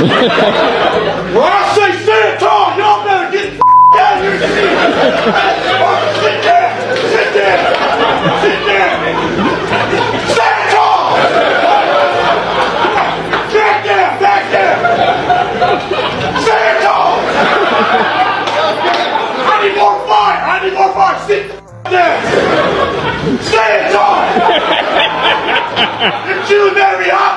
When I say stand tall, y'all better get the out of your seat. Sit down. Sit down. Sit down. Stand tall. Back down. Back down. Stand tall. I need more fire. I need more fire. Sit down. Stand tall. If you marry,